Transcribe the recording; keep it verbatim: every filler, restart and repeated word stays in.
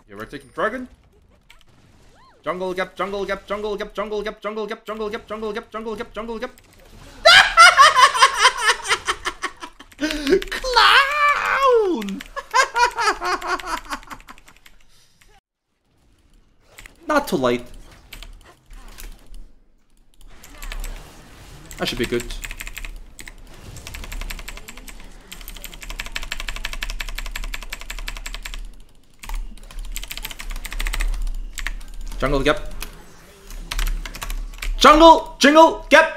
Yeah, we're taking dragon. Jungle gap, jungle gap, jungle gap, jungle gap, jungle gap, jungle gap, jungle gap, jungle gap, jungle gap. Clown! Not too late. That should be good. Jungle gap. Jungle! Jingle! Gap!